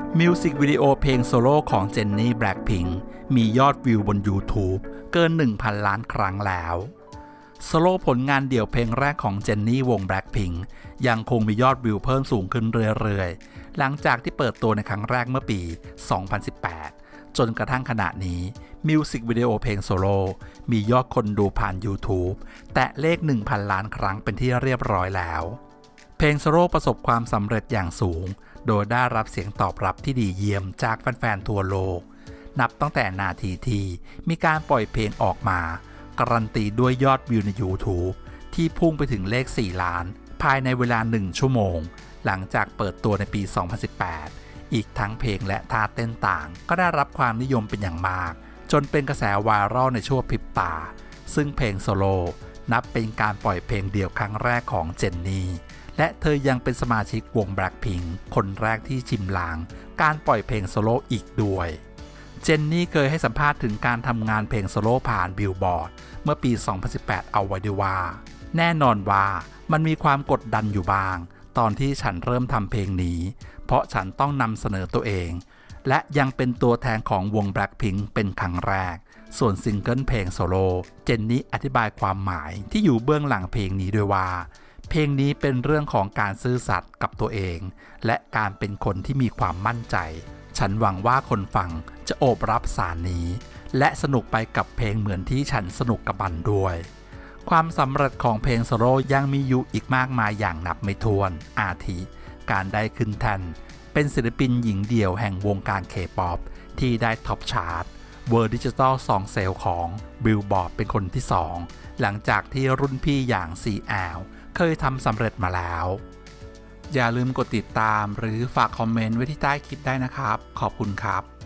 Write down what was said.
มิวสิกวิดีโอเพลงโซโล่ของเจนนี่แบล็คพิงค์มียอดวิวบน YouTube เกิน 1,000 ล้านครั้งแล้วโซโล่ผลงานเดี่ยวเพลงแรกของเจนนี่วงแบล็คพิงค์ยังคงมียอดวิวเพิ่มสูงขึ้นเรื่อยๆหลังจากที่เปิดตัวในครั้งแรกเมื่อปี 2018 จนกระทั่งขณะนี้มิวสิกวิดีโอเพลงโซโล่มียอดคนดูผ่าน YouTube แตะเลข 1,000 ล้านครั้งเป็นที่เรียบร้อยแล้วเพลงโซโล่ประสบความสำเร็จอย่างสูงโดยได้รับเสียงตอบรับที่ดีเยี่ยมจากแฟนๆทั่วโลกนับตั้งแต่นาทีที่มีการปล่อยเพลงออกมาการันตีด้วยยอดวิวใน YouTube ที่พุ่งไปถึงเลข 4 ล้านภายในเวลา 1 ชั่วโมงหลังจากเปิดตัวในปี 2018 อีกทั้งเพลงและท่าเต้นต่างก็ได้รับความนิยมเป็นอย่างมากจนเป็นกระแสไวรัลในชั่วพริบตาซึ่งเพลงโซโล่นับเป็นการปล่อยเพลงเดี่ยวครั้งแรกของเจนนี่และเธอยังเป็นสมาชิกวงแบล็คพิงค์คนแรกที่ชิมลางการปล่อยเพลงโซโล่อีกด้วยเจนนี่เคยให้สัมภาษณ์ถึงการทำงานเพลงโซโล่ผ่านบิลบอร์ดเมื่อปี 2018 เอาไว้ด้วยว่าแน่นอนว่ามันมีความกดดันอยู่บ้างตอนที่ฉันเริ่มทำเพลงนี้เพราะฉันต้องนำเสนอตัวเองและยังเป็นตัวแทนของวงแบล็คพิงค์เป็นครั้งแรกส่วนซิงเกิลเพลงโซโล่เจนนี่อธิบายความหมายที่อยู่เบื้องหลังเพลงนี้ด้วยว่าเพลงนี้เป็นเรื่องของการซื่อสัตย์กับตัวเองและการเป็นคนที่มีความมั่นใจฉันหวังว่าคนฟังจะโอบรับสารนี้และสนุกไปกับเพลงเหมือนที่ฉันสนุกกับมันด้วยความสำเร็จของเพลงโซโล่ยังมีอยู่อีกมากมายอย่างนับไม่ถ้วนอาทิการได้ขึ้นแท่นเป็นศิลปินหญิงเดี่ยวแห่งวงการเคป๊อปที่ได้ท็อปชาร์ตเวิร์ดิจิตอลซองเซลของบิลบอร์ดเป็นคนที่2หลังจากที่รุ่นพี่อย่าง CLเคยทำสำเร็จมาแล้วอย่าลืมกดติดตามหรือฝากคอมเมนต์ไว้ที่ใต้คลิปได้นะครับขอบคุณครับ